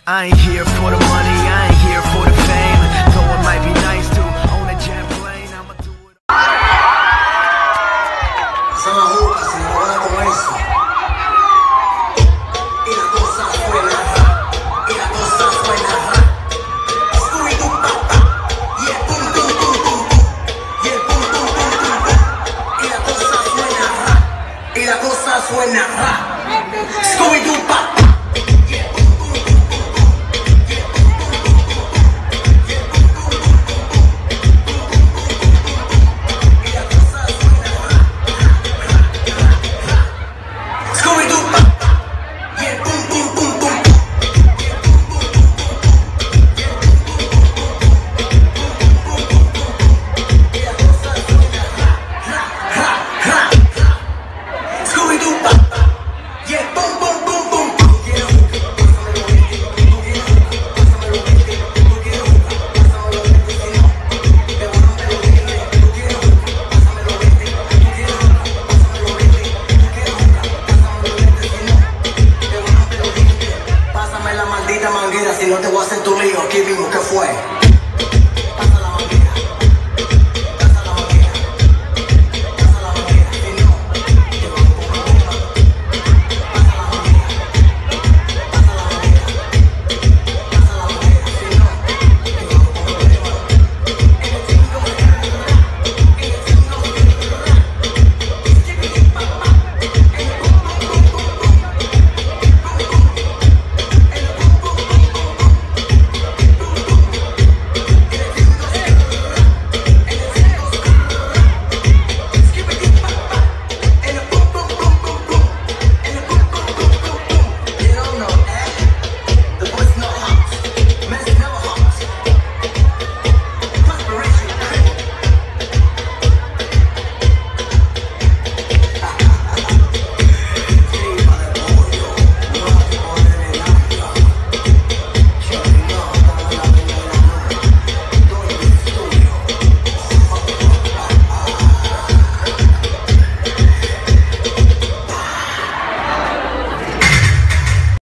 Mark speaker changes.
Speaker 1: I ain't here for the money, I ain't here for the fame. Though it might be nice to own a jet plane, I'ma do it.
Speaker 2: Son agujas, si no van con eso. Y la cosa suena, y la cosa suena. Scooby-Doo, papá, y el pum, pum, pum, pum, pum. Y el pum, pum, pum, pum, pum. Y la cosa suena, y la cosa suena. Scooby-Doo, papá. Si no te voy a hacer tu lío, aquí mismo, ¿qué fue?